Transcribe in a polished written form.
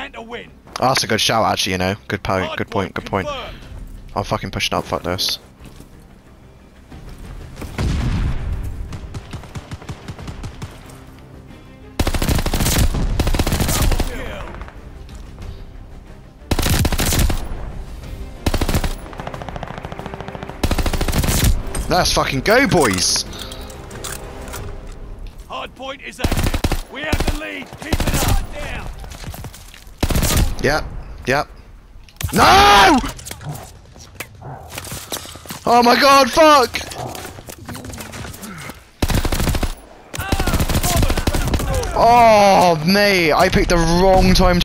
stand to win. Oh, that's a good shout, actually. You know, good point. Hard Good point. Good point. confirmed. I'm fucking pushing up. Fuck this. Let's fucking go, boys! Hard point is active. We have the lead. Keep it up. Down. Yep. Yep. No! Oh my god, fuck! Oh, mate, I picked the wrong time